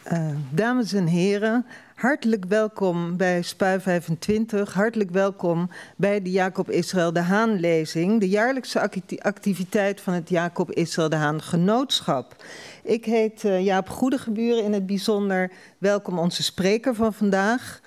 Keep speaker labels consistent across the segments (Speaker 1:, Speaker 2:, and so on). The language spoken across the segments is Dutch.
Speaker 1: Dames en heren, hartelijk welkom bij SPUI 25. Hartelijk welkom bij de Jacob Israël de Haan-lezing, de jaarlijkse activiteit van het Jacob Israël de Haan Genootschap. Ik heet Jaap Goedegeburen, in het bijzonder welkom onze spreker van vandaag,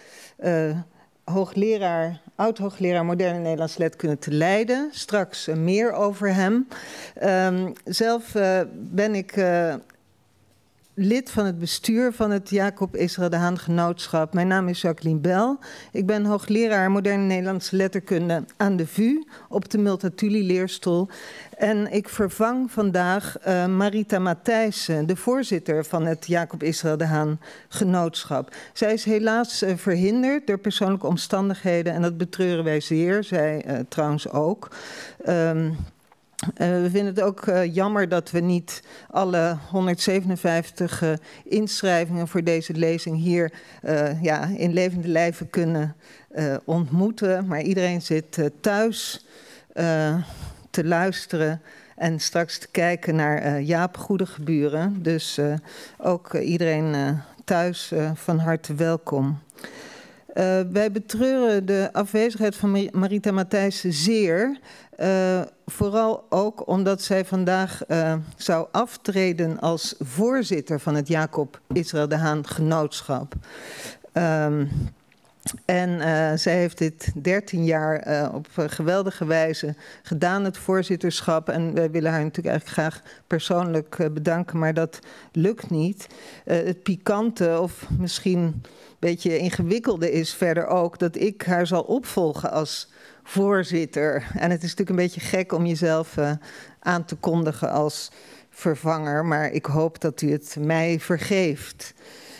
Speaker 1: oud-hoogleraar moderne Nederlands letterkunde te Leiden. Straks meer over hem. Zelf ben ik lid van het bestuur van het Jacob Israël de Haan Genootschap. Mijn naam is Jacqueline Bel. Ik ben hoogleraar moderne Nederlandse letterkunde aan de VU op de Multatuli leerstoel. En ik vervang vandaag Marita Matthijssen, de voorzitter van het Jacob Israël de Haan Genootschap. Zij is helaas verhinderd door persoonlijke omstandigheden en dat betreuren wij zeer. Zij trouwens ook. We vinden het ook jammer dat we niet alle 157 inschrijvingen voor deze lezing hier in levende lijven kunnen ontmoeten. Maar iedereen zit thuis te luisteren en straks te kijken naar Jaap Goedegeburen. Dus ook iedereen thuis van harte welkom. Wij betreuren de afwezigheid van Marita Matthijssen zeer. Vooral ook omdat zij vandaag zou aftreden als voorzitter van het Jacob Israël de Haan Genootschap. Zij heeft dit 13 jaar op geweldige wijze gedaan, het voorzitterschap. En wij willen haar natuurlijk eigenlijk graag persoonlijk bedanken, maar dat lukt niet. Het pikante, of misschien een beetje ingewikkelde is verder ook, dat ik haar zal opvolgen als voorzitter. En het is natuurlijk een beetje gek om jezelf aan te kondigen als vervanger, maar ik hoop dat u het mij vergeeft.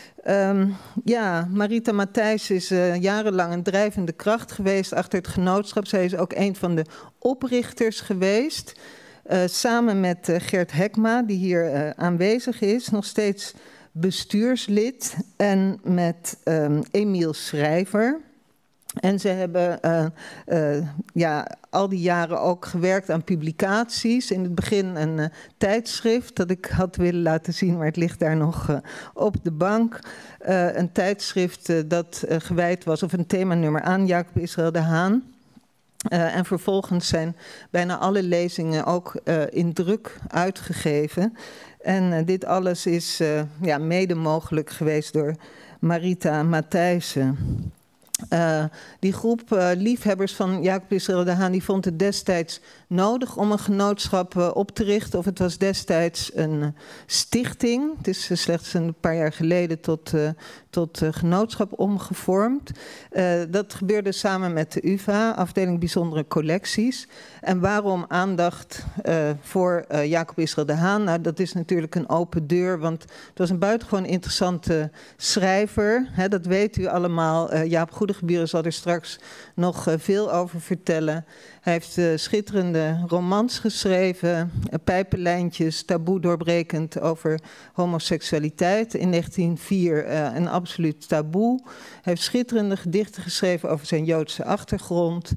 Speaker 1: Marita Matthijssen is jarenlang een drijvende kracht geweest achter het genootschap. Zij is ook een van de oprichters geweest. Samen met Gert Hekma, die hier aanwezig is, nog steeds bestuurslid. En met Emiel Schrijver. En ze hebben al die jaren ook gewerkt aan publicaties. In het begin een tijdschrift dat ik had willen laten zien, maar het ligt daar nog op de bank. Een tijdschrift dat gewijd was, of een themanummer aan Jacob Israël de Haan. En vervolgens zijn bijna alle lezingen ook in druk uitgegeven. En dit alles is mede mogelijk geweest door Marita Matthijssen. Die groep liefhebbers van Jacob Israël de Haan, die vond het destijds nodig om een genootschap op te richten. Of het was destijds een stichting. Het is slechts een paar jaar geleden tot genootschap omgevormd. Dat gebeurde samen met de UvA, afdeling bijzondere collecties. En waarom aandacht voor Jacob Israël de Haan? Nou, dat is natuurlijk een open deur, want het was een buitengewoon interessante schrijver. Dat weet u allemaal. Jaap Goedegeburen zal er straks nog veel over vertellen. Hij heeft schitterende romans geschreven, pijpenlijntjes, taboe doorbrekend over homoseksualiteit. In 1904 een absoluut taboe. Hij heeft schitterende gedichten geschreven over zijn Joodse achtergrond.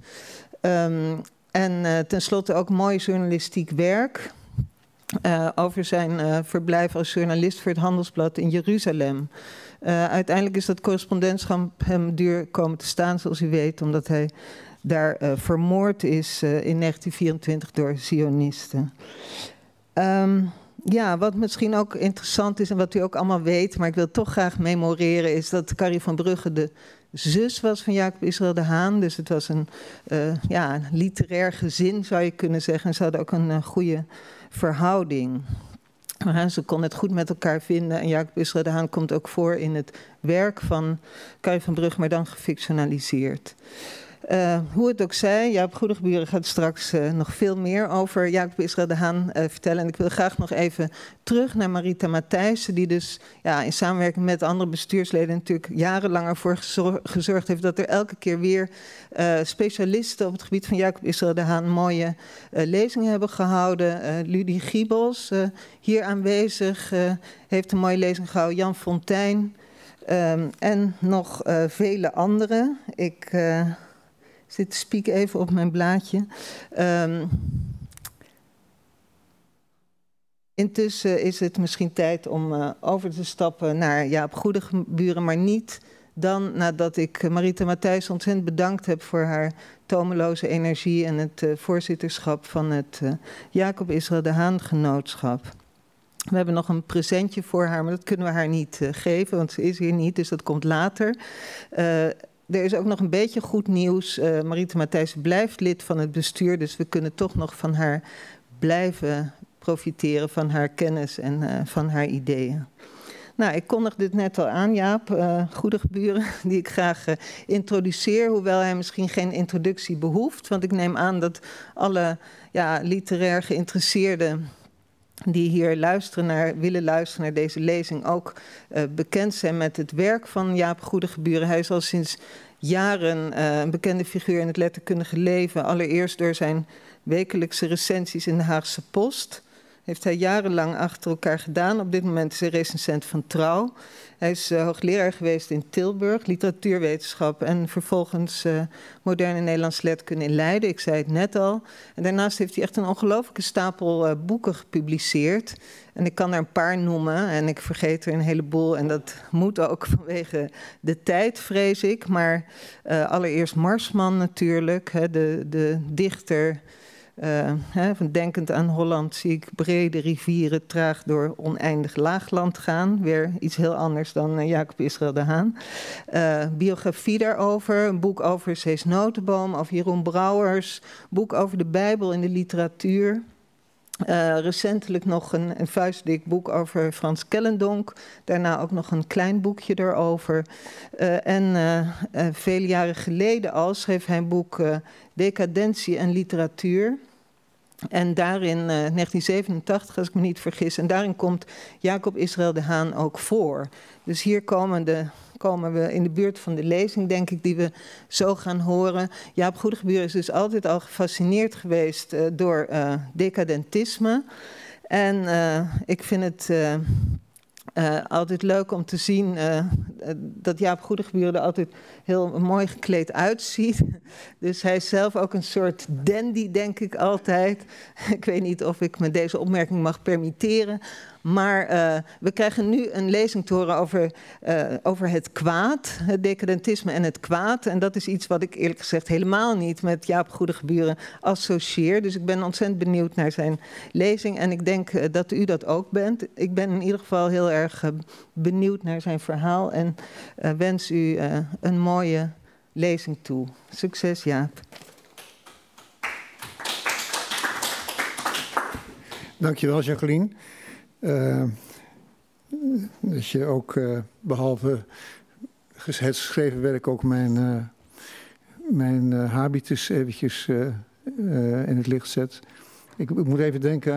Speaker 1: En tenslotte ook mooi journalistiek werk over zijn verblijf als journalist voor het Handelsblad in Jeruzalem. Uiteindelijk is dat correspondentschap hem duur komen te staan, zoals u weet, omdat hij daar vermoord is in 1924 door Zionisten. Wat misschien ook interessant is en wat u ook allemaal weet, maar ik wil toch graag memoreren, is dat Carrie van Brugge de zus was van Jacob Israël de Haan. Dus het was een literair gezin, zou je kunnen zeggen. En ze hadden ook een goede verhouding. Ze konden het goed met elkaar vinden. En Jacob Israël de Haan komt ook voor in het werk van Carrie van Brugge, maar dan gefictionaliseerd. Hoe het ook zij, Jaap Goedegeburen gaat straks nog veel meer over Jacob Israël de Haan vertellen. En ik wil graag nog even terug naar Marita Matthijssen, die dus in samenwerking met andere bestuursleden natuurlijk jarenlang ervoor gezorgd heeft dat er elke keer weer specialisten op het gebied van Jacob Israël de Haan mooie lezingen hebben gehouden. Ludie Giebels, hier aanwezig, heeft een mooie lezing gehouden. Jan Fontijn en nog vele anderen. Ik zit te spieken even op mijn blaadje. Intussen is het misschien tijd om over te stappen naar Jaap Goedeburen, maar niet dan nadat ik Marieta Matthijs ontzettend bedankt heb voor haar tomeloze energie en het voorzitterschap van het Jacob Israël de Haan Genootschap. We hebben nog een presentje voor haar, maar dat kunnen we haar niet geven, want ze is hier niet, dus dat komt later. Er is ook nog een beetje goed nieuws. Marieta Matthijs blijft lid van het bestuur, dus we kunnen toch nog van haar blijven profiteren, van haar kennis en van haar ideeën. Nou, ik kondigde dit net al aan, Jaap Goedeburen, die ik graag introduceer, hoewel hij misschien geen introductie behoeft, want ik neem aan dat alle literair geïnteresseerden die hier willen luisteren naar deze lezing ook bekend zijn met het werk van Jaap Goedeburen. Hij is al sinds jaren een bekende figuur in het letterkundige leven. Allereerst door zijn wekelijkse recensies in de Haagse Post. Heeft hij jarenlang achter elkaar gedaan. Op dit moment is hij recensent van Trouw. Hij is hoogleraar geweest in Tilburg, literatuurwetenschap en vervolgens moderne Nederlandse letterkunde in Leiden. Ik zei het net al. En daarnaast heeft hij echt een ongelooflijke stapel boeken gepubliceerd. En ik kan er een paar noemen en ik vergeet er een heleboel. En dat moet ook vanwege de tijd, vrees ik. Maar allereerst Marsman natuurlijk, de dichter. Van denkend aan Holland zie ik brede rivieren traag door oneindig laagland gaan. Weer iets heel anders dan Jacob Israël de Haan. Biografie daarover, een boek over Cees Notenboom, over Jeroen Brouwers, boek over de Bijbel in de literatuur. Recentelijk nog een vuistdik boek over Frans Kellendonk. Daarna ook nog een klein boekje erover. Vele jaren geleden al schreef hij een boek Decadentie en literatuur. En daarin, 1987 als ik me niet vergis, en daarin komt Jacob Israël de Haan ook voor. Dus hier komen we in de buurt van de lezing, denk ik, die we zo gaan horen. Jaap Goedeburen is dus altijd al gefascineerd geweest door decadentisme. En ik vind het altijd leuk om te zien dat Jaap Goedeburen er altijd heel mooi gekleed uitziet. Dus hij is zelf ook een soort dandy, denk ik altijd. Ik weet niet of ik me deze opmerking mag permitteren. Maar we krijgen nu een lezing te horen over het kwaad, het decadentisme en het kwaad. En dat is iets wat ik eerlijk gezegd helemaal niet met Jaap Goedeburen associeer. Dus ik ben ontzettend benieuwd naar zijn lezing en ik denk dat u dat ook bent. Ik ben in ieder geval heel erg benieuwd naar zijn verhaal en wens u een mooie lezing toe. Succes, Jaap.
Speaker 2: Dankjewel, Jacqueline. Dat je ook behalve het geschreven werk ook mijn habitus eventjes in het licht zet. Ik moet even denken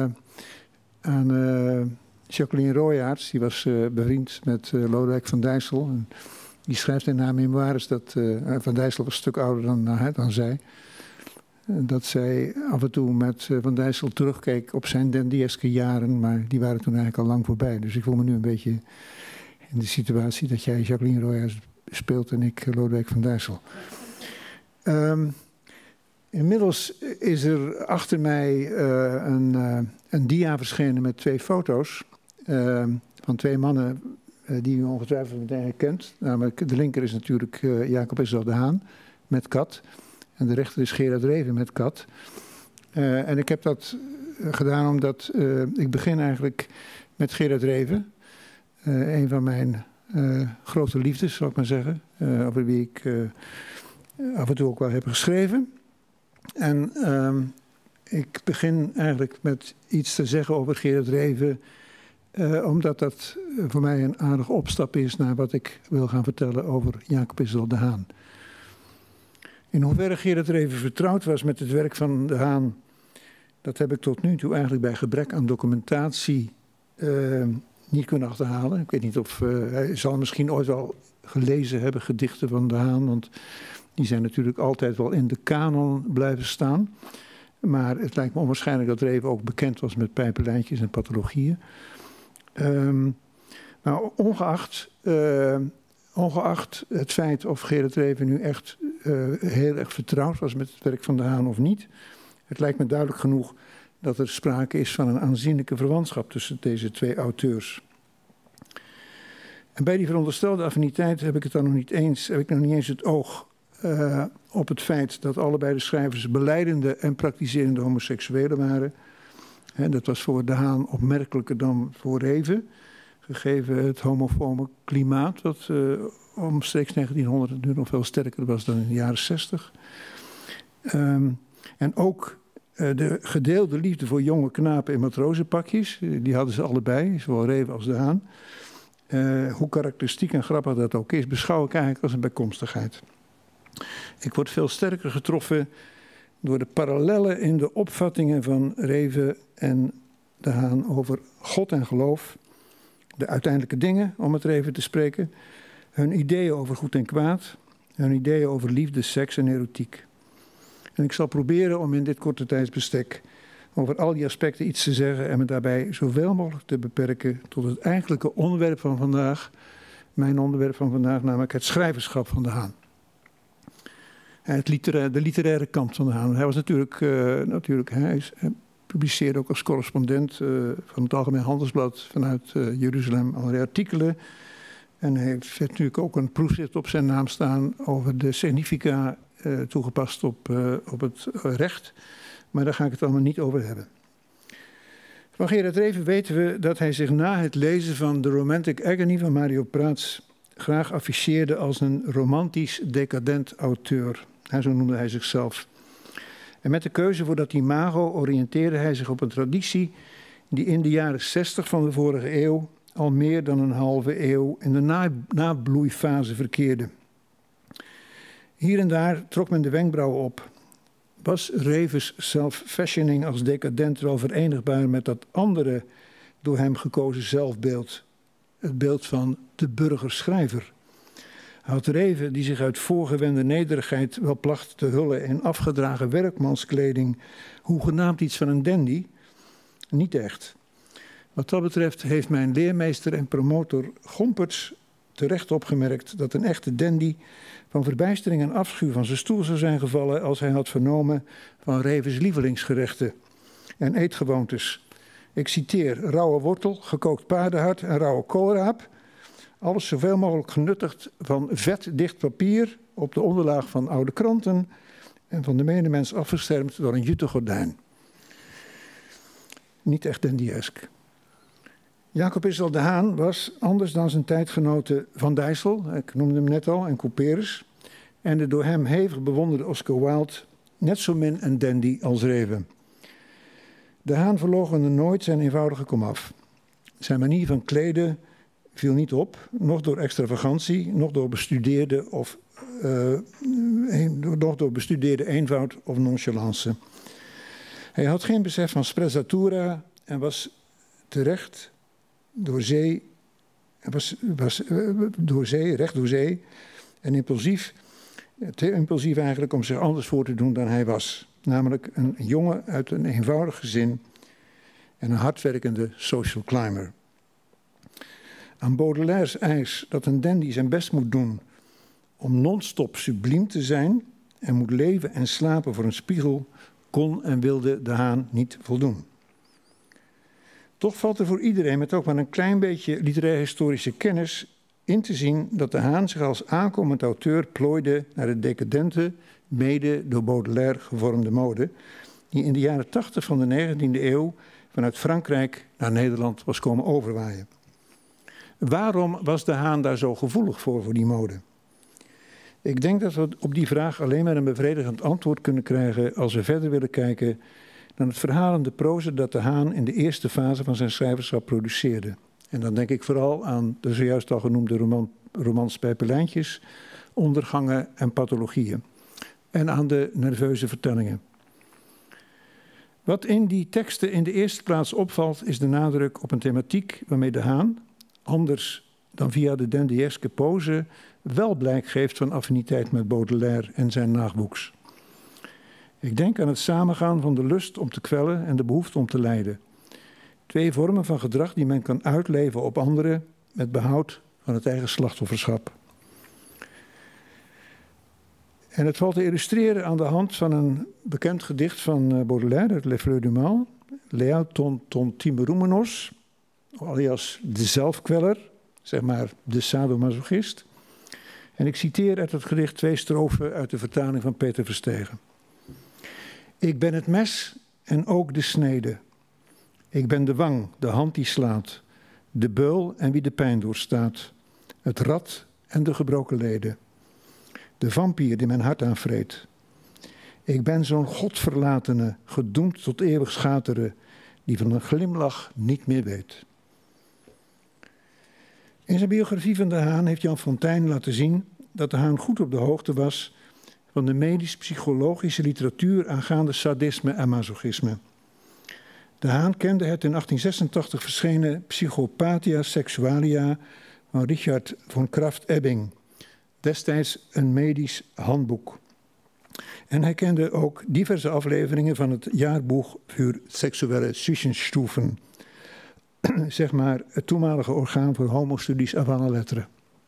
Speaker 2: aan Jacqueline Royaerts. Die was bevriend met Lodewijk van Dijssel. En die schrijft in haar memoires dat Van Dijssel was een stuk ouder dan zij. Dat zij af en toe met Van Dijssel terugkeek op zijn dandieske jaren, maar die waren toen eigenlijk al lang voorbij. Dus ik voel me nu een beetje in de situatie dat jij Jacqueline Royaerts speelt en ik Lodewijk van Dijssel. Inmiddels is er achter mij een dia verschenen met 2 foto's van 2 mannen die u ongetwijfeld meteen herkent. Namelijk de linker is natuurlijk Jacob Israël de Haan met kat. En de rechter is Gerard Reven met kat. En ik heb dat gedaan omdat ik begin eigenlijk met Gerard Reven. Een van mijn grote liefdes, zal ik maar zeggen. Over wie ik af en toe ook wel heb geschreven. En ik begin eigenlijk met iets te zeggen over Gerard Reven. Omdat dat voor mij een aardige opstap is naar wat ik wil gaan vertellen over Jacob Israël de Haan. In hoeverre Gerard Reven vertrouwd was met het werk van de Haan, dat heb ik tot nu toe eigenlijk bij gebrek aan documentatie niet kunnen achterhalen. Ik weet niet of hij zal misschien ooit wel gelezen hebben, gedichten van de Haan, want die zijn natuurlijk altijd wel in de kanon blijven staan. Maar het lijkt me onwaarschijnlijk dat Reven ook bekend was met pijpenlijntjes en pathologieën. Nou, ongeacht het feit of Gerard Reven nu echt heel erg vertrouwd was met het werk van de Haan of niet. Het lijkt me duidelijk genoeg dat er sprake is van een aanzienlijke verwantschap tussen deze twee auteurs. En bij die veronderstelde affiniteit heb ik nog niet eens het oog op het feit dat allebei de schrijvers belijdende en praktiserende homoseksuelen waren. Dat was voor De Haan opmerkelijker dan voor Reeve, gegeven het homofobe klimaat, wat omstreeks 1900 nu nog veel sterker was dan in de jaren 60. En ook de gedeelde liefde voor jonge knapen in matrozenpakjes, die hadden ze allebei, zowel Reeve als De Haan. Hoe karakteristiek en grappig dat ook is, beschouw ik eigenlijk als een bijkomstigheid. Ik word veel sterker getroffen door de parallellen in de opvattingen van Reeve en De Haan over God en geloof, de uiteindelijke dingen, om het Reeve te spreken, hun ideeën over goed en kwaad, hun ideeën over liefde, seks en erotiek. En ik zal proberen om in dit korte tijdsbestek over al die aspecten iets te zeggen en me daarbij zoveel mogelijk te beperken tot het eigenlijke onderwerp van vandaag, mijn onderwerp van vandaag, namelijk het schrijverschap van De Haan. De literaire kant van De Haan. Hij was hij publiceerde ook als correspondent van het Algemeen Handelsblad vanuit Jeruzalem allerlei artikelen. En hij heeft natuurlijk ook een proefschrift op zijn naam staan over de significa toegepast op het recht. Maar daar ga ik het allemaal niet over hebben. Van Gerard Reeve weten we dat hij zich na het lezen van The Romantic Agony van Mario Praz graag afficheerde als een romantisch decadent auteur. Zo noemde hij zichzelf. En met de keuze voor dat imago oriënteerde hij zich op een traditie die in de jaren 60 van de vorige eeuw al meer dan een halve eeuw in de nabloeifase verkeerde. Hier en daar trok men de wenkbrauwen op. Was Reeves self-fashioning als decadent wel verenigbaar met dat andere door hem gekozen zelfbeeld, het beeld van de burgerschrijver? Had Reeve, die zich uit voorgewende nederigheid wel placht te hullen in afgedragen werkmanskleding, hoegenaamd iets van een dandy? Niet echt. Wat dat betreft heeft mijn leermeester en promotor Gomperts terecht opgemerkt dat een echte dandy van verbijstering en afschuw van zijn stoel zou zijn gevallen als hij had vernomen van Reeves lievelingsgerechten en eetgewoontes. Ik citeer: rauwe wortel, gekookt paardenhart en rauwe koolraap. Alles zoveel mogelijk genuttigd van vetdicht papier op de onderlaag van oude kranten en van de medemens afgeschermd door een jute gordijn. Niet echt dandyesk. Jacob Israël De Haan was, anders dan zijn tijdgenoten Van Dijssel, ik noemde hem net al, en Couperus, en de door hem hevig bewonderde Oscar Wilde, net zo min een dandy als Reeve. De Haan verloochende nooit zijn eenvoudige komaf. Zijn manier van kleden viel niet op, nog door extravagantie, nog door bestudeerde eenvoud of nonchalance. Hij had geen besef van sprezzatura en was terecht recht door zee en impulsief, te impulsief eigenlijk om zich anders voor te doen dan hij was. Namelijk een jongen uit een eenvoudig gezin en een hardwerkende social climber. Aan Baudelaire's eis dat een dandy zijn best moet doen om non-stop subliem te zijn en moet leven en slapen voor een spiegel, kon en wilde De Haan niet voldoen. Toch valt er voor iedereen met ook maar een klein beetje literair-historische kennis in te zien dat De Haan zich als aankomend auteur plooide naar de decadente, mede door Baudelaire gevormde mode, die in de jaren 80 van de 19e eeuw vanuit Frankrijk naar Nederland was komen overwaaien. Waarom was De Haan daar zo gevoelig voor die mode? Ik denk dat we op die vraag alleen maar een bevredigend antwoord kunnen krijgen als we verder willen kijken dan het verhalende proza dat De Haan in de eerste fase van zijn schrijverschap produceerde. En dan denk ik vooral aan de zojuist al genoemde romans Pijpelijntjes, Ondergangen en Pathologieën. En aan de nerveuze vertellingen. Wat in die teksten in de eerste plaats opvalt is de nadruk op een thematiek waarmee De Haan, anders dan via de dandyeske pose, wel blijk geeft van affiniteit met Baudelaire en zijn nachtboeks. Ik denk aan het samengaan van de lust om te kwellen en de behoefte om te lijden. Twee vormen van gedrag die men kan uitleven op anderen met behoud van het eigen slachtofferschap. En het valt te illustreren aan de hand van een bekend gedicht van Baudelaire, het Les Fleurs du Mal, Leaton Tontimeroumenos, alias de zelfkweller, zeg maar de sadomasochist. En ik citeer uit het gedicht 2 strofen uit de vertaling van Peter Verstegen. Ik ben het mes en ook de snede. Ik ben de wang, de hand die slaat, de beul en wie de pijn doorstaat, het rad en de gebroken leden, de vampier die mijn hart aanvreet. Ik ben zo'n godverlatene, gedoemd tot eeuwig schateren, die van een glimlach niet meer weet. In zijn biografie van de Haan heeft Jan Fontijn laten zien dat de Haan goed op de hoogte was van de medisch-psychologische literatuur aangaande sadisme en masochisme. De Haan kende het in 1886 verschenen Psychopathia Sexualia van Richard von Krafft-Ebing, destijds een medisch handboek. En hij kende ook diverse afleveringen van het Jahrbuch für sexuelle Zwischenstufen, zeg maar het toenmalige orgaan voor homostudies avant la lettre.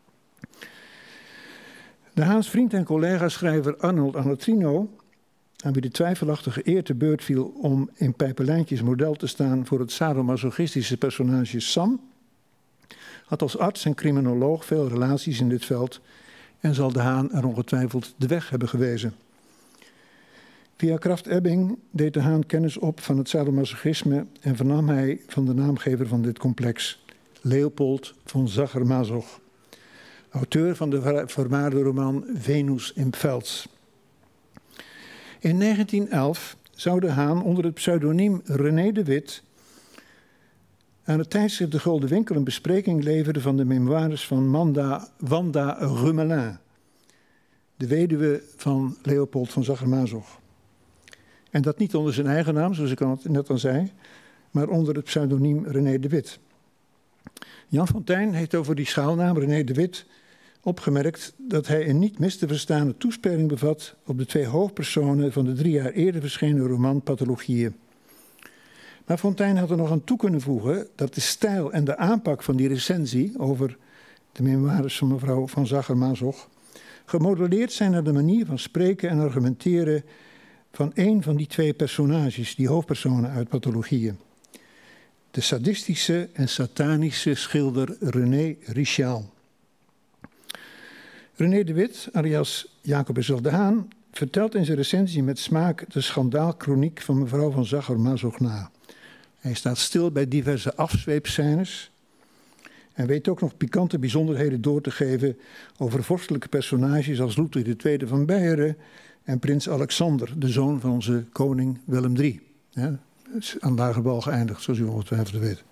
Speaker 2: De Haans vriend en collega-schrijver Arnold Anatrino, aan wie de twijfelachtige eer te beurt viel om in Pijpelijntjes model te staan voor het sadomasochistische personage Sam, had als arts en criminoloog veel relaties in dit veld en zal de Haan er ongetwijfeld de weg hebben gewezen. Via Krafft-Ebing deed de Haan kennis op van het sadomasochisme en vernam hij van de naamgever van dit complex, Leopold von Sacher-Masoch, auteur van de vermaarde roman Venus im Fels. In 1911 zou de Haan onder het pseudoniem René de Wit aan het tijdschrift De Gulden Winkel een bespreking leveren van de memoires van Wanda Rummelin, de weduwe van Leopold von Sacher-Masoch. En dat niet onder zijn eigen naam, zoals ik net al zei, maar onder het pseudoniem René de Wit. Jan Fontijn heeft over die schaalnaam René de Wit opgemerkt dat hij een niet mis te verstaande toespeling bevat op de 2 hoofdpersonen van de 3 jaar eerder verschenen roman Pathologieën. Maar Fontijn had er nog aan toe kunnen voegen dat de stijl en de aanpak van die recensie over de memoires van mevrouw van Sacher-Masoch gemodelleerd zijn naar de manier van spreken en argumenteren van één van die 2 personages, die hoofdpersonen uit Pathologieën. De sadistische en satanische schilder René Richel. René de Wit, alias Jacob Esel de Haan, vertelt in zijn recensie met smaak de schandaalkroniek van mevrouw van Sacher-Masoch na. Hij staat stil bij diverse afzweepscènes en weet ook nog pikante bijzonderheden door te geven over vorstelijke personages als Ludwig II van Beieren en prins Alexander, de zoon van onze koning Willem III. Ja, aan lage bal geëindigd, zoals u ongetwijfeld weet.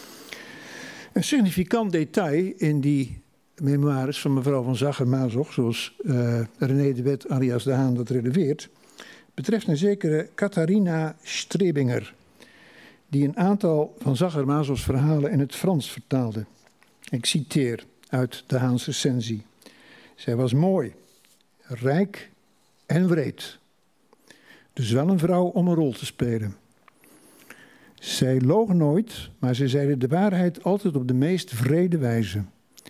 Speaker 2: Een significant detail in die memoires van mevrouw van Sacher-Masoch, zoals René de Wit alias de Haan dat releveert, betreft een zekere Catharina Strebinger, die een aantal van Sacher-Masochs verhalen in het Frans vertaalde. Ik citeer uit de Haans recensie. Zij was mooi, rijk en wreed. Dus wel een vrouw om een rol te spelen. Zij loog nooit, maar ze zeide de waarheid altijd op de meest wrede wijze.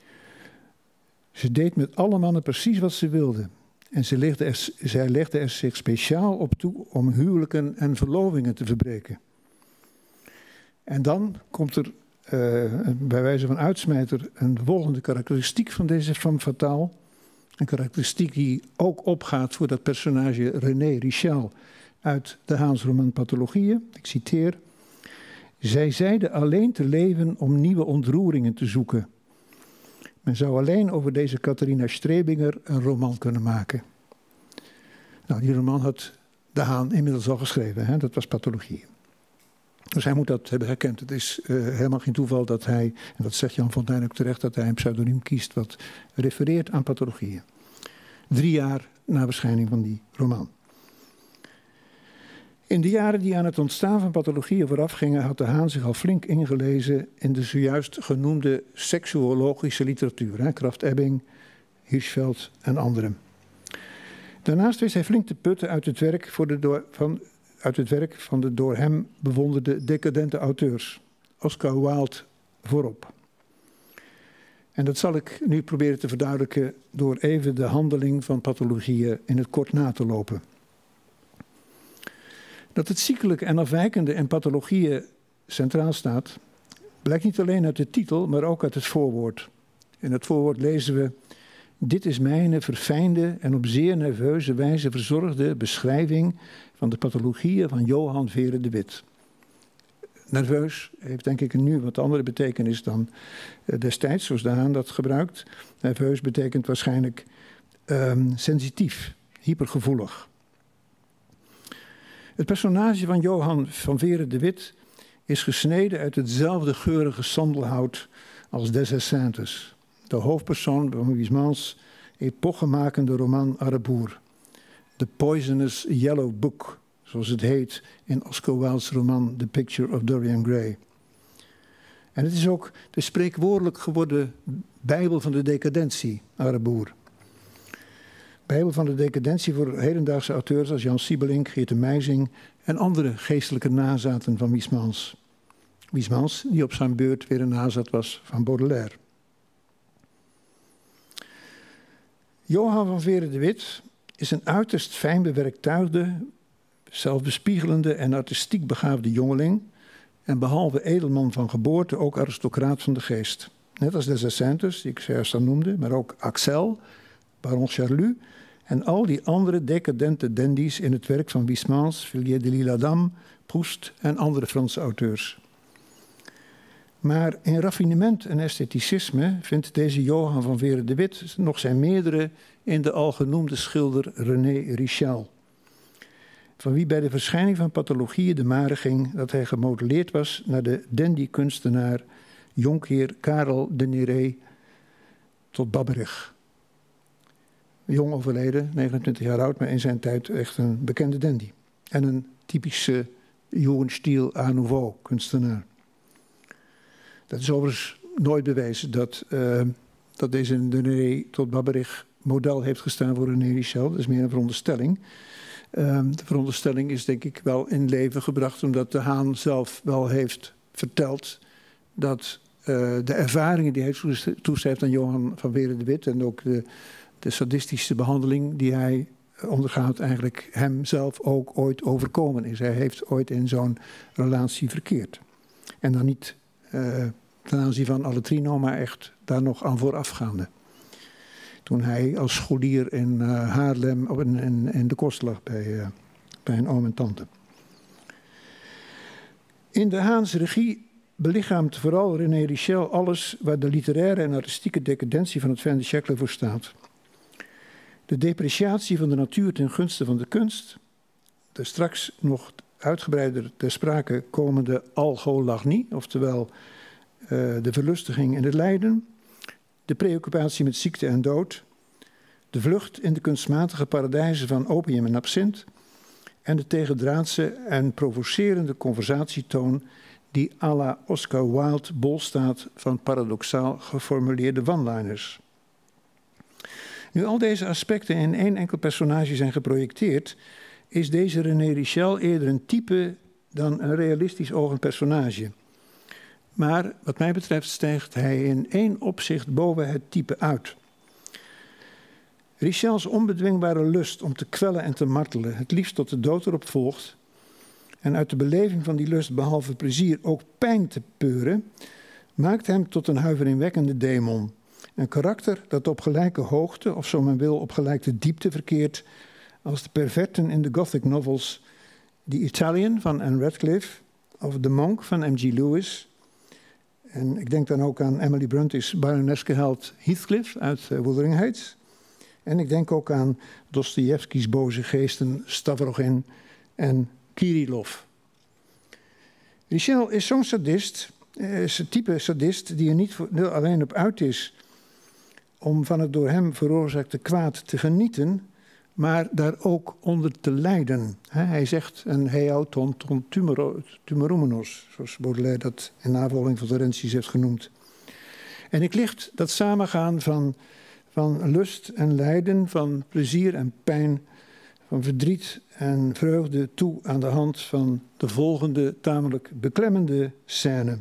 Speaker 2: Ze deed met alle mannen precies wat ze wilde. En zij legde er zich speciaal op toe om huwelijken en verlovingen te verbreken. En dan komt er bij wijze van uitsmijter een volgende karakteristiek van deze femme fatale. Een karakteristiek die ook opgaat voor dat personage René Richel uit de Haans roman Pathologieën. Ik citeer. Zij zeide alleen te leven om nieuwe ontroeringen te zoeken. Men zou alleen over deze Catharina Strebinger een roman kunnen maken. Nou, die roman had de Haan inmiddels al geschreven, hè? Dat was Pathologieën. Dus hij moet dat hebben herkend. Het is helemaal geen toeval dat hij, en dat zegt Jan Fontijn ook terecht, dat hij een pseudoniem kiest wat refereert aan Pathologieën. 3 jaar na verschijning van die roman. In de jaren die aan het ontstaan van Pathologieën voorafgingen, had de Haan zich al flink ingelezen in de zojuist genoemde seksuologische literatuur. Krafft-Ebing, Hirschfeld en anderen. Daarnaast wist hij flink te putten uit het werk van de door hem bewonderde decadente auteurs. Oscar Wilde voorop. En dat zal ik nu proberen te verduidelijken door even de handeling van Pathologieën in het kort na te lopen. Dat het ziekelijke en afwijkende en pathologieën centraal staat, blijkt niet alleen uit de titel, maar ook uit het voorwoord. In het voorwoord lezen we: dit is mijn verfijnde en op zeer nerveuze wijze verzorgde beschrijving van de pathologieën van Johan Vere de With. Nerveus heeft denk ik nu wat andere betekenis dan destijds, zoals de Haan dat gebruikt. Nerveus betekent waarschijnlijk sensitief, hypergevoelig. Het personage van Johan van Vere de With is gesneden uit hetzelfde geurige sandelhout als Des Esseintes, de hoofdpersoon van Huysmans' epochemakende roman Arreboer. The Poisonous Yellow Book, zoals het heet in Oscar Wilde's roman The Picture of Dorian Gray. En het is ook de spreekwoordelijk geworden Bijbel van de decadentie, Arreboer. Bijbel van de decadentie voor hedendaagse auteurs als Jan Siebelink, Geert de Meijzing en andere geestelijke nazaten van Huysmans. Huysmans, die op zijn beurt weer een nazat was van Baudelaire. Johan van Vere de With is een uiterst fijn bewerktuigde, zelfbespiegelende en artistiek begaafde jongeling en behalve edelman van geboorte ook aristocraat van de geest. Net als Des Esseintes, die ik zojuist al noemde, maar ook Axel, Baron Charlus en al die andere decadente dandies in het werk van Huysmans, Villiers de l'Isle-Adam, Proust en andere Franse auteurs. Maar in raffinement en estheticisme vindt deze Johan van Vere de With nog zijn meerdere in de al genoemde schilder René Richel, van wie bij de verschijning van pathologieën de mare ging dat hij gemodelleerd was naar de dandy-kunstenaar Jonkheer Karel de Néré tot Babberich. Jong overleden, 29 jaar oud, maar in zijn tijd echt een bekende dandy. En een typische Jugendstil Art Nouveau kunstenaar. Dat is overigens nooit bewezen dat deze de Néré tot Babberich model heeft gestaan voor René Richel. Dat is meer een veronderstelling. De veronderstelling is denk ik wel in leven gebracht omdat de Haan zelf wel heeft verteld dat de ervaringen die hij toeschrijft aan Johan van Vere de With en ook de sadistische behandeling die hij ondergaat eigenlijk hem zelf ook ooit overkomen is. Hij heeft ooit in zo'n relatie verkeerd. En dan niet ten aanzien van Aletrino, maar echt daar nog aan voorafgaande. Toen hij als scholier in Haarlem in de kost lag bij een oom en tante. In de Haanse regie belichaamt vooral René Richel alles waar de literaire en artistieke decadentie van het fin de siècle voor staat. De depreciatie van de natuur ten gunste van de kunst, de straks nog uitgebreider ter sprake komende algolagnie, oftewel de verlustiging en het lijden, de preoccupatie met ziekte en dood, de vlucht in de kunstmatige paradijzen van opium en absint en de tegendraadse en provocerende conversatietoon die à la Oscar Wilde bol staat van paradoxaal geformuleerde one-liners. Nu al deze aspecten in één enkel personage zijn geprojecteerd, is deze René Richel eerder een type dan een realistisch ogend personage. Maar wat mij betreft stijgt hij in één opzicht boven het type uit. Richels onbedwingbare lust om te kwellen en te martelen, het liefst tot de dood erop volgt, en uit de beleving van die lust behalve plezier ook pijn te peuren, maakt hem tot een huiveringwekkende demon. Een karakter dat op gelijke hoogte, of zo men wil op gelijke diepte verkeert, als de perverten in de gothic novels The Italian van Anne Radcliffe of The Monk van M.G. Lewis. En ik denk dan ook aan Emily Bronte's baroneske held Heathcliff uit Wuthering Heights. En ik denk ook aan Dostojevskis boze geesten Stavrogin en Kirillov. Richel is zo'n sadist, is een type sadist die er niet alleen op uit is om van het door hem veroorzaakte kwaad te genieten, maar daar ook onder te lijden. Hij zegt een heao ton tumerumenos, zoals Baudelaire dat in navolging van Terentius heeft genoemd. En ik licht dat samengaan van lust en lijden, van plezier en pijn, van verdriet en vreugde toe aan de hand van de volgende tamelijk beklemmende scène.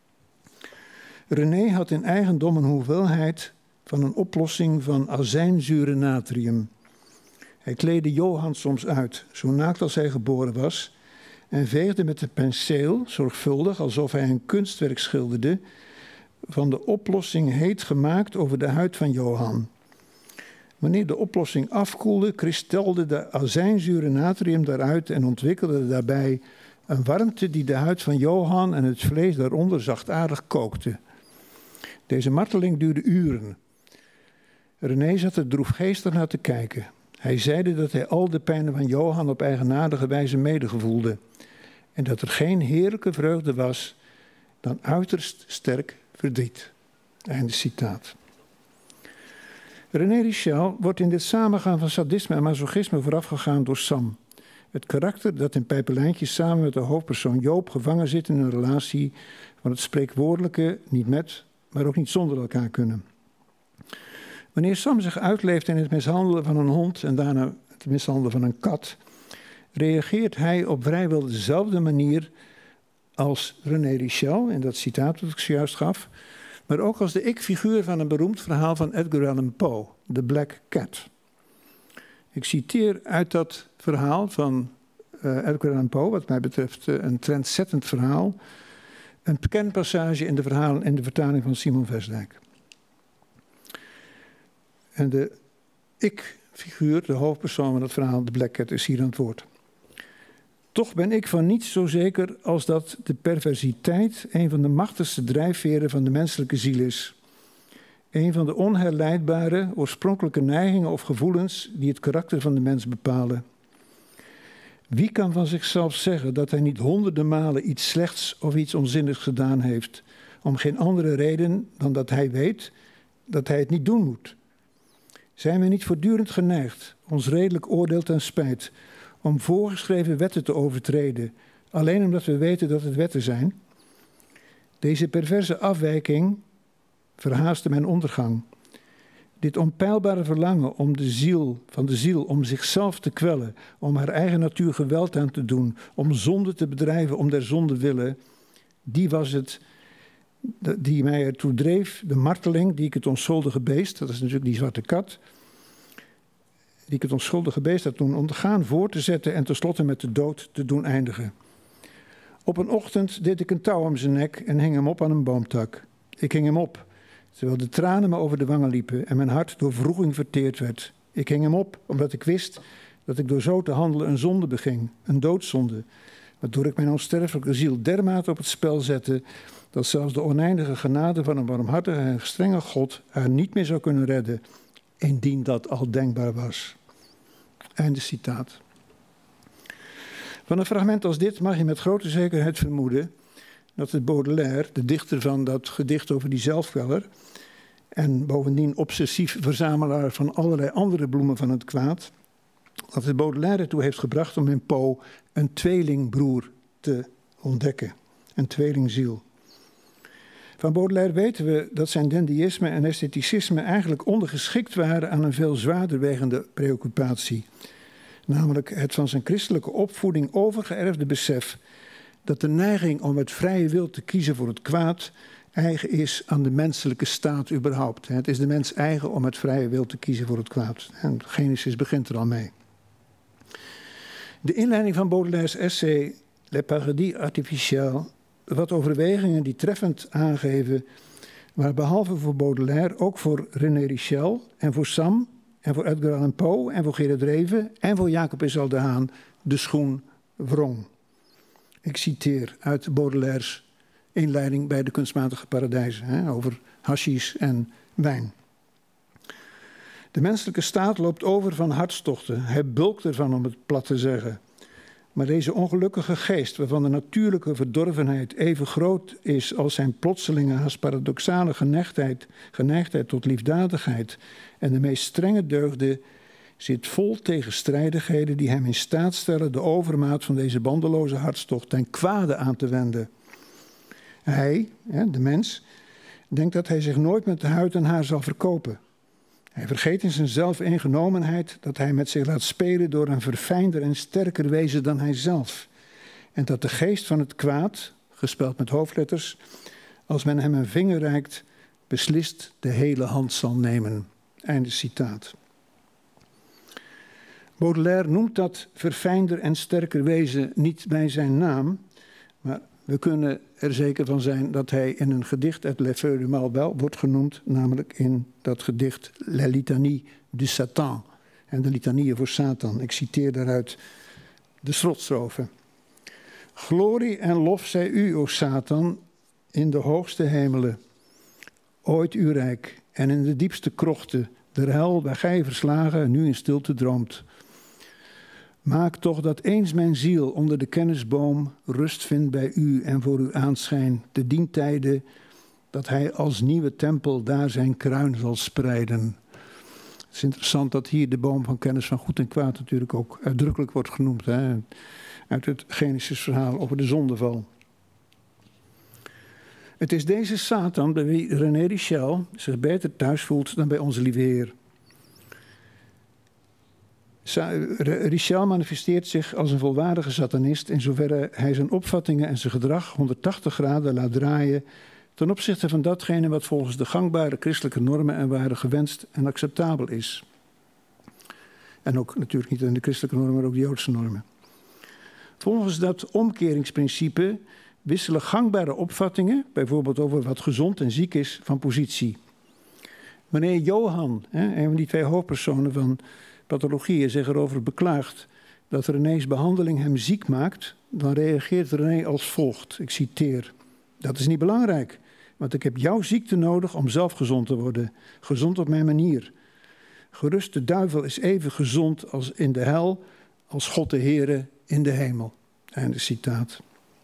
Speaker 2: René had in eigendom een hoeveelheid van een oplossing van azijnzure natrium. Hij kleedde Johan soms uit, zo naakt als hij geboren was, en veegde met een penseel, zorgvuldig, alsof hij een kunstwerk schilderde, van de oplossing heet gemaakt over de huid van Johan. Wanneer de oplossing afkoelde, kristelde de azijnzure natrium daaruit en ontwikkelde daarbij een warmte die de huid van Johan en het vlees daaronder zachtaardig kookte. Deze marteling duurde uren. René zat er droefgeestig naar te kijken. Hij zeide dat hij al de pijnen van Johan op eigenaardige wijze medegevoelde en dat er geen heerlijke vreugde was dan uiterst sterk verdriet. Einde citaat. René Richel wordt in dit samengaan van sadisme en masochisme voorafgegaan door Sam. Het karakter dat in Pijpelijntjes samen met de hoofdpersoon Joop gevangen zit in een relatie van het spreekwoordelijke niet met, maar ook niet zonder elkaar kunnen. Wanneer Sam zich uitleeft in het mishandelen van een hond en daarna het mishandelen van een kat, reageert hij op vrijwel dezelfde manier als René Richel, in dat citaat dat ik zojuist gaf, maar ook als de ik-figuur van een beroemd verhaal van Edgar Allan Poe, The Black Cat. Ik citeer uit dat verhaal van Edgar Allan Poe, wat mij betreft een trendzettend verhaal, een kernpassage in de vertaling van Simon Versdijk. En de ik-figuur, de hoofdpersoon van het verhaal, The Black Cat, is hier aan het woord. Toch ben ik van niets zo zeker als dat de perversiteit een van de machtigste drijfveren van de menselijke ziel is. Een van de onherleidbare, oorspronkelijke neigingen of gevoelens die het karakter van de mens bepalen. Wie kan van zichzelf zeggen dat hij niet honderden malen iets slechts of iets onzinnigs gedaan heeft, om geen andere reden dan dat hij weet dat hij het niet doen moet? Zijn we niet voortdurend geneigd, ons redelijk oordeel ten spijt, om voorgeschreven wetten te overtreden, alleen omdat we weten dat het wetten zijn? Deze perverse afwijking verhaastte mijn ondergang. Dit onpeilbare verlangen om van de ziel om zichzelf te kwellen, om haar eigen natuur geweld aan te doen, om zonde te bedrijven om der zonde willen, die was het die mij ertoe dreef, de marteling die ik het onschuldige beest, dat is natuurlijk die zwarte kat, die ik het onschuldige beest had doen ondergaan, voor te zetten en tenslotte met de dood te doen eindigen. Op een ochtend deed ik een touw om zijn nek en hing hem op aan een boomtak. Ik hing hem op, terwijl de tranen me over de wangen liepen en mijn hart door wroeging verteerd werd. Ik hing hem op, omdat ik wist dat ik door zo te handelen een zonde beging, een doodzonde, waardoor ik mijn onsterfelijke ziel dermate op het spel zette, dat zelfs de oneindige genade van een barmhartige en strenge God haar niet meer zou kunnen redden, indien dat al denkbaar was. Einde citaat. Van een fragment als dit mag je met grote zekerheid vermoeden dat het Baudelaire, de dichter van dat gedicht over die zelfkweller, en bovendien obsessief verzamelaar van allerlei andere bloemen van het kwaad, dat het Baudelaire ertoe heeft gebracht om in Poe een tweelingbroer te ontdekken, een tweelingziel. Van Baudelaire weten we dat zijn dandyïsme en estheticisme eigenlijk ondergeschikt waren aan een veel zwaarder wegende preoccupatie. Namelijk het van zijn christelijke opvoeding overgeërfde besef dat de neiging om met vrije wil te kiezen voor het kwaad eigen is aan de menselijke staat überhaupt. Het is de mens eigen om met vrije wil te kiezen voor het kwaad. En Genesis begint er al mee. De inleiding van Baudelaire's essay Le Paradis Artificiel bevat overwegingen die treffend aangeven, maar behalve voor Baudelaire ook voor René Richel en voor Sam en voor Edgar Allan Poe en voor Gerard Reven en voor Jacob Israël de Haan de schoen wrong. Ik citeer uit Baudelaire's inleiding bij de kunstmatige paradijzen over hashish en wijn. De menselijke staat loopt over van hartstochten. Hij bulkt ervan, om het plat te zeggen. Maar deze ongelukkige geest, waarvan de natuurlijke verdorvenheid even groot is als zijn plotselinge, haast paradoxale geneigdheid tot liefdadigheid en de meest strenge deugden, zit vol tegenstrijdigheden die hem in staat stellen de overmaat van deze bandeloze hartstocht ten kwade aan te wenden. Hij, de mens, denkt dat hij zich nooit met huid en haar zal verkopen. Hij vergeet in zijn zelfingenomenheid dat hij met zich laat spelen door een verfijnder en sterker wezen dan hij zelf. En dat de geest van het kwaad, gespeld met hoofdletters, als men hem een vinger reikt, beslist de hele hand zal nemen. Einde citaat. Baudelaire noemt dat verfijnder en sterker wezen niet bij zijn naam, maar we kunnen er zeker van zijn dat hij in een gedicht uit Les Feuilles du Mal wel wordt genoemd, namelijk in dat gedicht La Litanie du Satan, en de litanieën voor Satan. Ik citeer daaruit de slotstrofe. Glorie en lof zij u, o Satan, in de hoogste hemelen, ooit uw rijk, en in de diepste krochten, der hel waar gij verslagen nu in stilte droomt. Maak toch dat eens mijn ziel onder de kennisboom rust vindt bij u en voor uw aanschijn, te dien tijde dat hij als nieuwe tempel daar zijn kruin zal spreiden. Het is interessant dat hier de boom van kennis van goed en kwaad natuurlijk ook uitdrukkelijk wordt genoemd, hè? Uit het Genesis-verhaal over de zondeval. Het is deze Satan bij wie René Richel zich beter thuis voelt dan bij onze lieve Heer. Richel manifesteert zich als een volwaardige satanist in zoverre hij zijn opvattingen en zijn gedrag 180 graden laat draaien ten opzichte van datgene wat volgens de gangbare christelijke normen en waarden gewenst en acceptabel is. En ook natuurlijk niet in de christelijke normen, maar ook de Joodse normen. Volgens dat omkeringsprincipe wisselen gangbare opvattingen, bijvoorbeeld over wat gezond en ziek is, van positie. Wanneer Johan, een van die twee hoofdpersonen van pathologieën, zich erover beklaagt dat René's behandeling hem ziek maakt, dan reageert René als volgt. Ik citeer. Dat is niet belangrijk, want ik heb jouw ziekte nodig om zelf gezond te worden. Gezond op mijn manier. Gerust, de duivel is even gezond als in de hel, als God de Heere in de hemel. Einde citaat.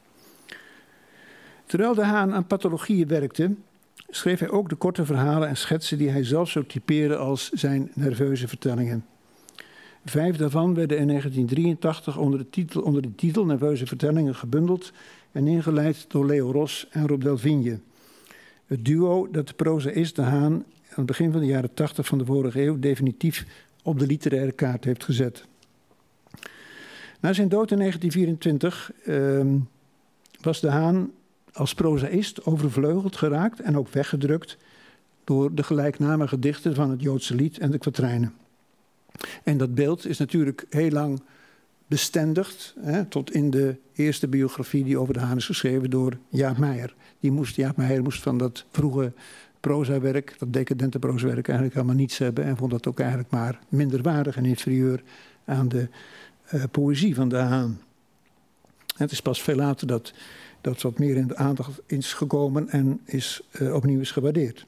Speaker 2: Terwijl de Haan aan pathologieën werkte, schreef hij ook de korte verhalen en schetsen die hij zelf zou typeren als zijn nerveuze vertellingen. 5 daarvan werden in 1983 onder de titel Nerveuze vertellingen gebundeld en ingeleid door Leo Ros en Rob Delvigne. Het duo dat de prozaïst de Haan aan het begin van de jaren 80 van de vorige eeuw definitief op de literaire kaart heeft gezet. Na zijn dood in 1924 was de Haan als prozaïst overvleugeld geraakt en ook weggedrukt door de gelijknamige gedichten van het Joodse lied en de kwatrijnen. En dat beeld is natuurlijk heel lang bestendigd, tot in de eerste biografie die over de Haan is geschreven door Jaap Meijer. Jaap Meijer moest van dat vroege prozawerk, dat decadente prozawerk, eigenlijk helemaal niets hebben en vond dat ook eigenlijk maar minderwaardig en inferieur aan de poëzie van de Haan. Het is pas veel later dat wat meer in de aandacht is gekomen en opnieuw is gewaardeerd.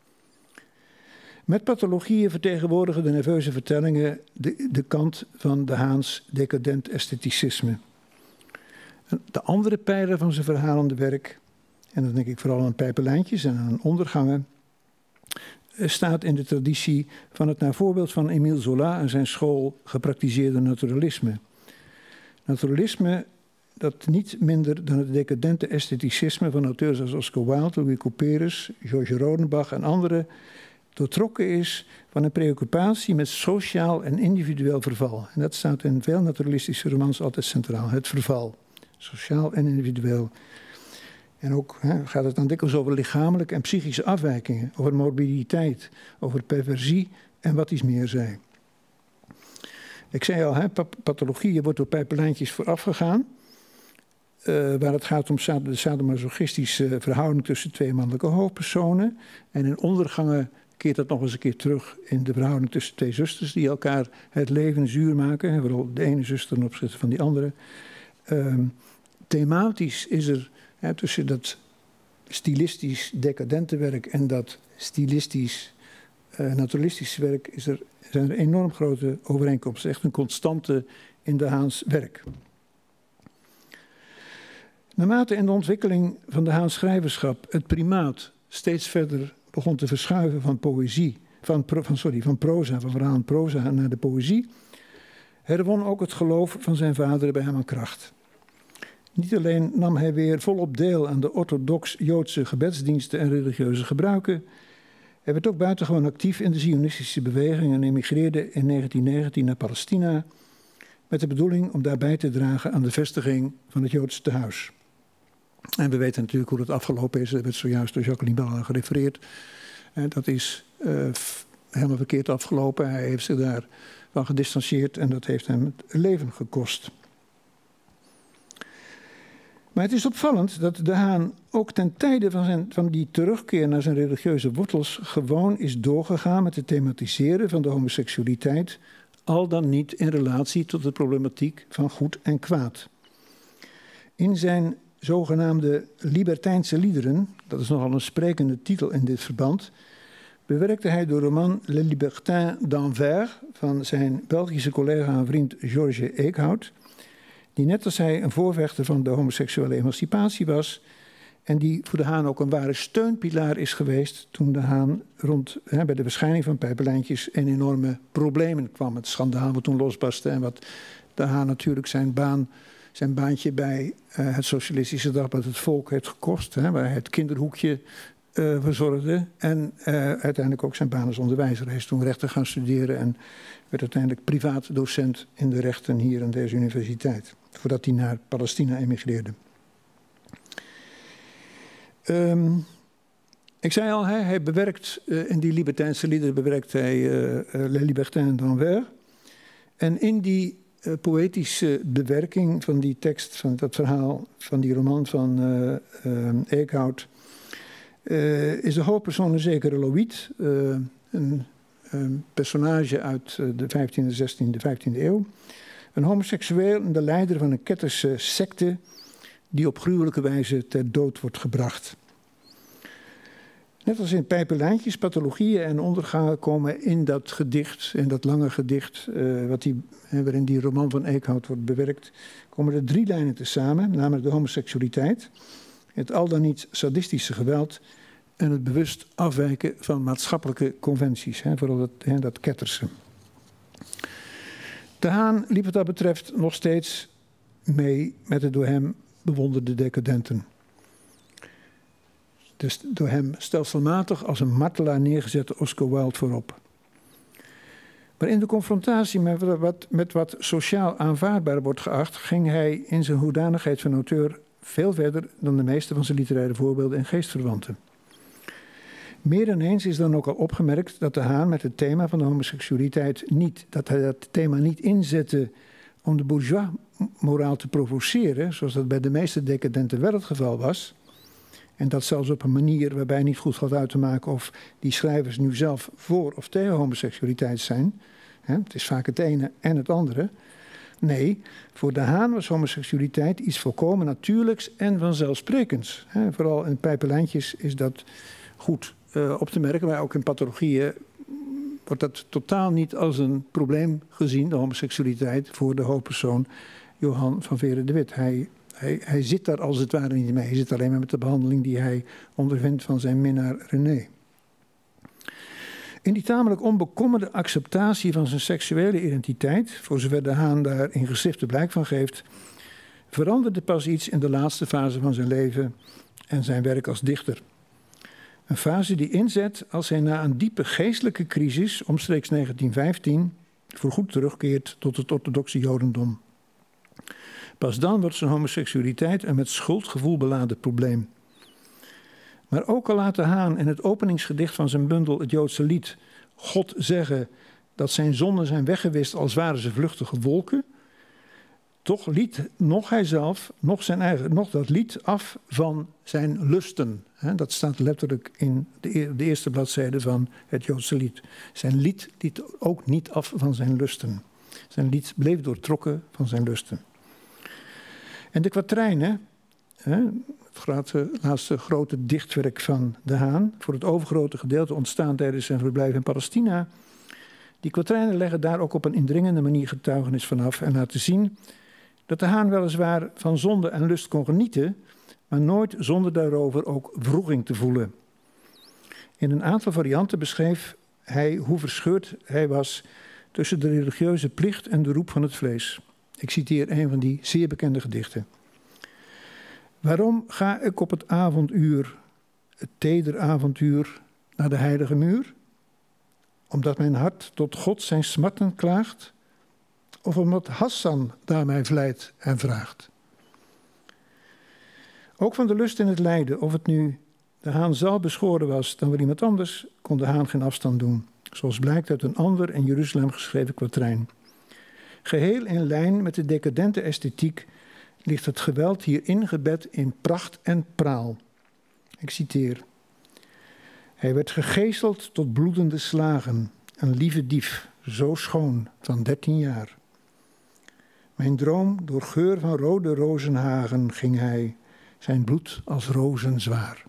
Speaker 2: Met pathologieën vertegenwoordigen de nerveuze vertellingen de kant van de Haans decadent estheticisme. De andere pijler van zijn verhalende werk, en dan denk ik vooral aan pijpenlijntjes en aan ondergangen, staat in de traditie van het naar voorbeeld van Émile Zola en zijn school gepraktiseerde naturalisme. Naturalisme dat niet minder dan het decadente estheticisme van auteurs als Oscar Wilde, Louis Couperus, Georges Rodenbach en anderen doortrokken is van een preoccupatie met sociaal en individueel verval. En dat staat in veel naturalistische romans altijd centraal, het verval. Sociaal en individueel. En ook gaat het dan dikwijls over lichamelijke en psychische afwijkingen, over morbiditeit, over perversie en wat iets meer zij. Ik zei al, pathologieën wordt door pijpenlijntjes voorafgegaan, waar het gaat om de sadomasochistische verhouding tussen twee mannelijke hoofdpersonen. En in ondergangen keert dat nog eens een keer terug in de verhouding tussen twee zusters die elkaar het leven zuur maken. Vooral de ene zuster ten opzichte van die andere. Thematisch is er tussen dat stilistisch decadente werk en dat stilistisch naturalistische werk zijn er enorm grote overeenkomsten. Echt een constante in de Haans werk. Naarmate in de ontwikkeling van de Haans schrijverschap het primaat steeds verder begon te verschuiven van poëzie, van proza, van verhaal en proza naar de poëzie, herwon ook het geloof van zijn vader bij hem aan kracht. Niet alleen nam hij weer volop deel aan de orthodox-Joodse gebedsdiensten en religieuze gebruiken, hij werd ook buitengewoon actief in de Zionistische beweging en emigreerde in 1919 naar Palestina met de bedoeling om daarbij te dragen aan de vestiging van het Joodse tehuis. En we weten natuurlijk hoe dat afgelopen is. Dat werd zojuist door Jacqueline Bell aan gerefereerd. Dat is helemaal verkeerd afgelopen. Hij heeft zich daar van gedistanceerd en dat heeft hem het leven gekost. Maar het is opvallend dat De Haan ook ten tijde van die terugkeer naar zijn religieuze wortels gewoon is doorgegaan met het thematiseren van de homoseksualiteit, al dan niet in relatie tot de problematiek van goed en kwaad. In zijn zogenaamde libertijnse liederen, dat is nogal een sprekende titel in dit verband, bewerkte hij de roman Le Libertin d'Anvers van zijn Belgische collega en vriend Georges Eekhout, die net als hij een voorvechter van de homoseksuele emancipatie was en die voor De Haan ook een ware steunpilaar is geweest toen De Haan bij de verschijning van Pijpenlijntjes in enorme problemen kwam. Het schandaal wat toen losbarstte en wat De Haan natuurlijk zijn baantje bij het Socialistische Dagblad Het Volk heeft gekost, waar hij het kinderhoekje verzorgde en uiteindelijk ook zijn baan als onderwijzer. Hij is toen rechten gaan studeren en werd uiteindelijk privaat docent in de rechten hier aan deze universiteit, voordat hij naar Palestina emigreerde. Ik zei al, hij bewerkt in die libertijnse liederen bewerkt hij Le Libertin d'Anvers. En in die poëtische bewerking van die tekst, van dat verhaal, van die roman van Eekhout, is de hoofdpersoon een zekere Loïd, een personage uit de 15e, 16e, 15e eeuw. Een homoseksueel en de leider van een ketterse secte die op gruwelijke wijze ter dood wordt gebracht. Net als in Pijpenlijntjes, pathologieën en ondergangen komen in dat gedicht, in dat lange gedicht, waarin die roman van Eekhout wordt bewerkt, komen er 3 lijnen tezamen, namelijk de homoseksualiteit, het al dan niet sadistische geweld en het bewust afwijken van maatschappelijke conventies, vooral dat ketterse. De Haan liep wat dat betreft nog steeds mee met de door hem bewonderde decadenten. Dus door hem stelselmatig als een martelaar neergezette Oscar Wilde voorop. Maar in de confrontatie met wat sociaal aanvaardbaar wordt geacht, ging hij in zijn hoedanigheid van auteur veel verder dan de meeste van zijn literaire voorbeelden en geestverwanten. Meer dan eens is dan ook al opgemerkt dat De Haan met het thema van de homoseksualiteit dat hij dat thema niet inzette om de bourgeois-moraal te provoceren, zoals dat bij de meeste decadenten wel het geval was. En dat zelfs op een manier waarbij niet goed valt uit te maken of die schrijvers nu zelf voor of tegen homoseksualiteit zijn. Het is vaak het ene en het andere. Nee, voor De Haan was homoseksualiteit iets volkomen natuurlijks en vanzelfsprekends. Vooral in Pijpenlijntjes is dat goed op te merken, maar ook in pathologieën wordt dat totaal niet als een probleem gezien, de homoseksualiteit, voor de hoofdpersoon Johan van Vere de Wit. Hij zit daar als het ware niet mee. Hij zit alleen maar met de behandeling die hij ondervindt van zijn minnaar René. In die tamelijk onbekommerde acceptatie van zijn seksuele identiteit, voor zover De Haan daar in geschriften blijk van geeft, veranderde pas iets in de laatste fase van zijn leven en zijn werk als dichter. Een fase die inzet als hij na een diepe geestelijke crisis, omstreeks 1915, voorgoed terugkeert tot het orthodoxe jodendom. Pas dan wordt zijn homoseksualiteit een met schuldgevoel beladen probleem. Maar ook al laat De Haan in het openingsgedicht van zijn bundel Het Joodse Lied God zeggen dat zijn zonden zijn weggewist als waren ze vluchtige wolken, toch liet nog hij zelf, nog dat lied af van zijn lusten. Dat staat letterlijk in de eerste bladzijde van Het Joodse Lied. Zijn lied liet ook niet af van zijn lusten. Zijn lied bleef doortrokken van zijn lusten. En de kwatrijnen, het laatste grote dichtwerk van De Haan, voor het overgrote gedeelte ontstaan tijdens zijn verblijf in Palestina. Die kwatrijnen leggen daar ook op een indringende manier getuigenis vanaf en laten zien dat De Haan weliswaar van zonde en lust kon genieten, maar nooit zonder daarover ook wroeging te voelen. In een aantal varianten beschreef hij hoe verscheurd hij was tussen de religieuze plicht en de roep van het vlees. Ik citeer een van die zeer bekende gedichten. Waarom ga ik op het avonduur, het teder avontuur, naar de heilige muur? Omdat mijn hart tot God zijn smarten klaagt? Of omdat Hassan daar mij vleit en vraagt? Ook van de lust in het lijden, of het nu De Haan zelf beschoren was dan wel iemand anders, kon De Haan geen afstand doen. zoals blijkt uit een ander in Jeruzalem geschreven kwatrijn. Geheel in lijn met de decadente esthetiek ligt het geweld hier ingebed in pracht en praal. Ik citeer. Hij werd gegezeld tot bloedende slagen, een lieve dief, zo schoon, van 13 jaar. Mijn droom, door geur van rode rozenhagen ging hij, zijn bloed als rozen zwaar.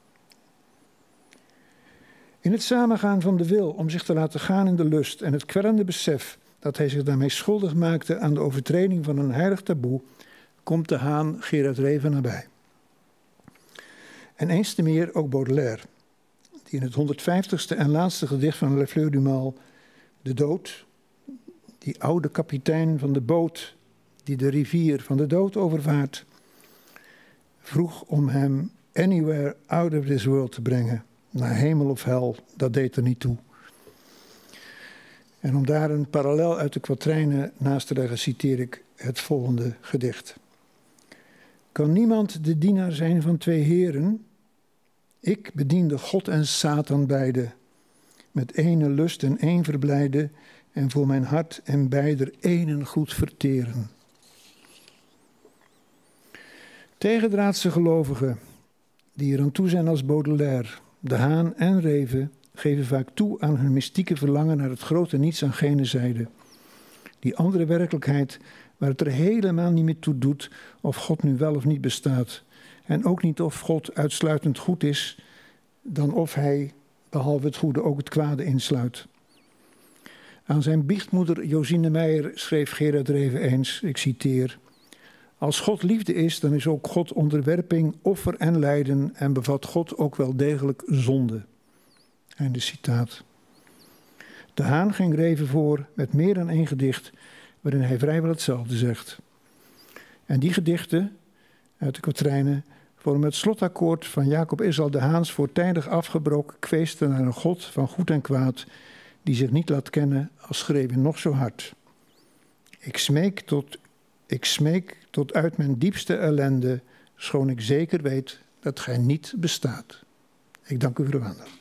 Speaker 2: In het samengaan van de wil om zich te laten gaan in de lust en het kwellende besef dat hij zich daarmee schuldig maakte aan de overtreding van een heilig taboe, komt de Haan Gerard Reven nabij. En eens te meer ook Baudelaire, die in het 150ste en laatste gedicht van Le Fleur du Mal, de dood, die oude kapitein van de boot die de rivier van de dood overvaart, vroeg om hem anywhere out of this world te brengen, naar hemel of hel, dat deed er niet toe. En om daar een parallel uit de kwatrijnen naast te leggen, citeer ik het volgende gedicht. Kan niemand de dienaar zijn van twee heren? Ik bediende God en Satan beide, met ene lust en één verblijde, en voor mijn hart en beider énen goed verteren. Tegendraadse gelovigen, die er aan toe zijn als Baudelaire, de Haan en Reven, geven vaak toe aan hun mystieke verlangen naar het grote niets aan gene zijde. Die andere werkelijkheid waar het er helemaal niet meer toe doet of God nu wel of niet bestaat. En ook niet of God uitsluitend goed is, dan of hij, behalve het goede, ook het kwade insluit. Aan zijn biechtmoeder Josine Meijer schreef Gerard Reven eens, ik citeer, als God liefde is, dan is ook God onderwerping, offer en lijden en bevat God ook wel degelijk zonde. Einde citaat. De Haan ging Reven voor met meer dan één gedicht, waarin hij vrijwel hetzelfde zegt. En die gedichten uit de kwatrijnen vormen het slotakkoord van Jacob Israël de Haans voortijdig afgebroken kweesten naar een God van goed en kwaad, die zich niet laat kennen als schreven nog zo hard. Ik smeek tot uit mijn diepste ellende, schoon ik zeker weet dat gij niet bestaat. Ik dank u voor uw aandacht.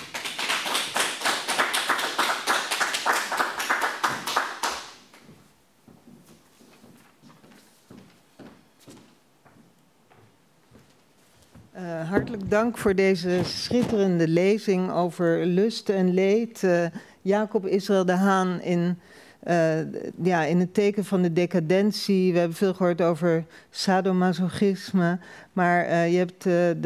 Speaker 1: Hartelijk dank voor deze schitterende lezing over lust en leed. Jacob Israël de Haan in het teken van de decadentie. We hebben veel gehoord over sadomasochisme. Maar je hebt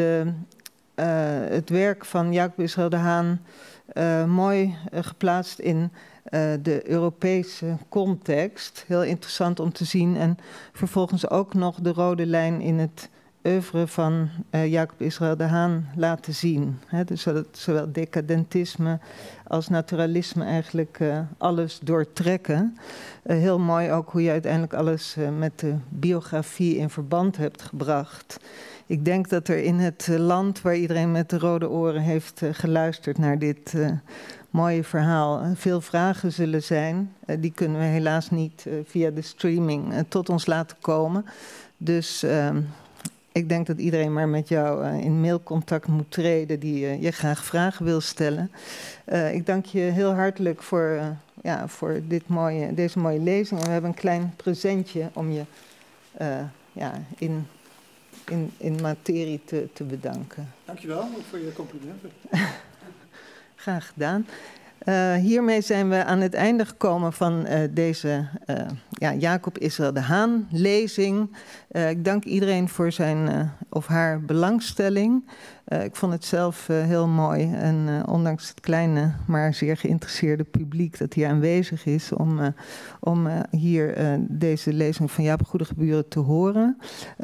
Speaker 1: het werk van Jacob Israël de Haan mooi geplaatst in de Europese context. Heel interessant om te zien. En vervolgens ook nog de rode lijn in het oeuvre van Jacob Israël de Haan laten zien. Dus dat zowel decadentisme als naturalisme eigenlijk alles doortrekken. Heel mooi ook hoe je uiteindelijk alles met de biografie in verband hebt gebracht. Ik denk dat er in het land waar iedereen met de rode oren heeft geluisterd naar dit mooie verhaal veel vragen zullen zijn. Die kunnen we helaas niet via de streaming tot ons laten komen. Dus ik denk dat iedereen maar met jou in mailcontact moet treden die je graag vragen wil stellen. Ik dank je heel hartelijk voor deze mooie lezing. En we hebben een klein presentje om je in materie te bedanken.
Speaker 2: Dankjewel, ook voor je complimenten.
Speaker 1: Graag gedaan. Hiermee zijn we aan het einde gekomen van deze Jacob Israël de Haan lezing. Ik dank iedereen voor zijn of haar belangstelling. Ik vond het zelf heel mooi en ondanks het kleine maar zeer geïnteresseerde publiek dat hier aanwezig is om hier deze lezing van Jaap Goedegeburen te horen.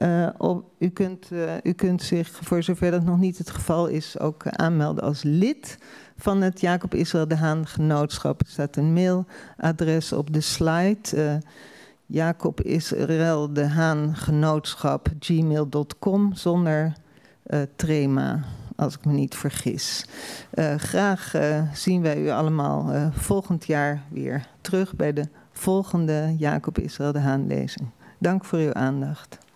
Speaker 1: U kunt zich, voor zover dat nog niet het geval is, ook aanmelden als lid van het Jacob Israël de Haan Genootschap. Er staat een mailadres op de slide. Jacob Israël de Haan Genootschap gmail.com zonder trema, als ik me niet vergis. Graag zien wij u allemaal volgend jaar weer terug bij de volgende Jacob Israël de Haan lezing. Dank voor uw aandacht.